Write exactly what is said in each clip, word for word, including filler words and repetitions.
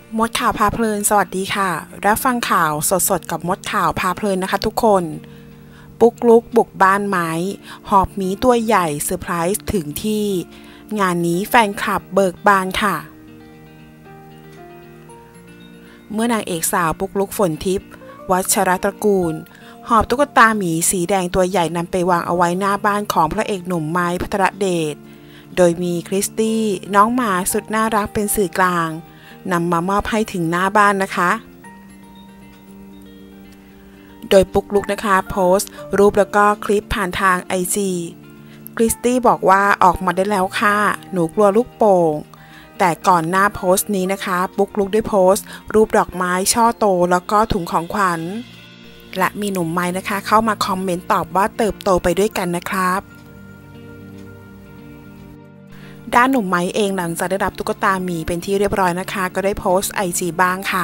มดข่าวพาเพลินสวัสดีค่ะรับฟังข่าวสดๆกับมดข่าวพาเพลินนะคะทุกคนปุ๊กลุกบุกบ้านไม้หอบหมีตัวใหญ่เซอร์ไพรส์ถึงที่งานนี้แฟนคลับเบิกบานค่ะเมื่อนางเอกสาวปุ๊กลุกฝนทิพย์วัชรตระกูลหอบตุ๊กตาหมีสีแดงตัวใหญ่นำไปวางเอาไว้หน้าบ้านของพระเอกหนุ่มไม้พัทรเดชโดยมีคริสตี้น้องหมาสุดน่ารักเป็นสื่อกลางนำมามอบให้ถึงหน้าบ้านนะคะโดยปุ๊กลุกนะคะโพสต์รูปแล้วก็คลิปผ่านทาง ไอ จี คริสตี้บอกว่าออกมาได้แล้วค่ะหนูกลัวลูกโป่งแต่ก่อนหน้าโพสต์นี้นะคะปุ๊กลุกได้โพสต์รูปดอกไม้ช่อโตแล้วก็ถุงของขวัญและมีหนุ่มไม้นะคะเข้ามาคอมเมนต์ตอบว่าเติบโตไปด้วยกันนะครับด้านหนุ่มไม้เองหลังจากได้รับตุ๊กตาหมีเป็นที่เรียบร้อยนะคะก็ได้โพสต์ ไอ จี บ้างค่ะ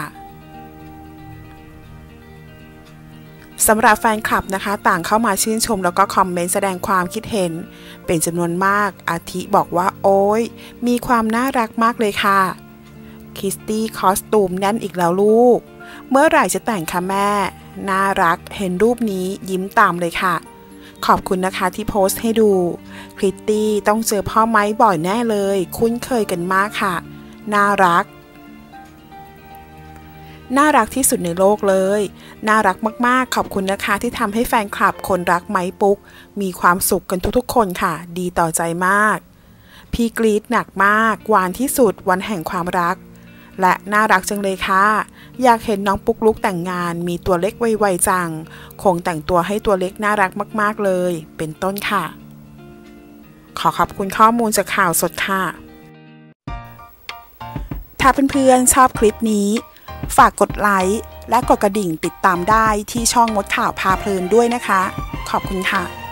สำหรับแฟนคลับนะคะต่างเข้ามาชื่นชมแล้วก็คอมเมนต์แสดงความคิดเห็นเป็นจำนวนมากอาทิบอกว่าโอ้ยมีความน่ารักมากเลยค่ะคริสตี้คอสตูมแน่นอีกแล้วลูกเมื่อไหร่จะแต่งคะแม่น่ารักเห็นรูปนี้ยิ้มตามเลยค่ะขอบคุณนะคะที่โพสต์ให้ดูคริสตี้ต้องเจอพ่อไม้บ่อยแน่เลยคุ้นเคยกันมากค่ะน่ารักน่ารักที่สุดในโลกเลยน่ารักมากๆขอบคุณนะคะที่ทำให้แฟนคลับคนรักไม้ปุ๊กมีความสุขกันทุกๆคนค่ะดีต่อใจมากพี่กรี๊ดหนักมากหวานที่สุดวันแห่งความรักและน่ารักจังเลยค่ะอยากเห็นน้องปุ๊กลุกแต่งงานมีตัวเล็กไวๆจังคงแต่งตัวให้ตัวเล็กน่ารักมากๆเลยเป็นต้นค่ะขอขอบคุณข้อมูลจากข่าวสดค่ะถ้าเพื่อนๆชอบคลิปนี้ฝากกดไลค์และกดกระดิ่งติดตามได้ที่ช่องมดข่าวพาเพลินด้วยนะคะขอบคุณค่ะ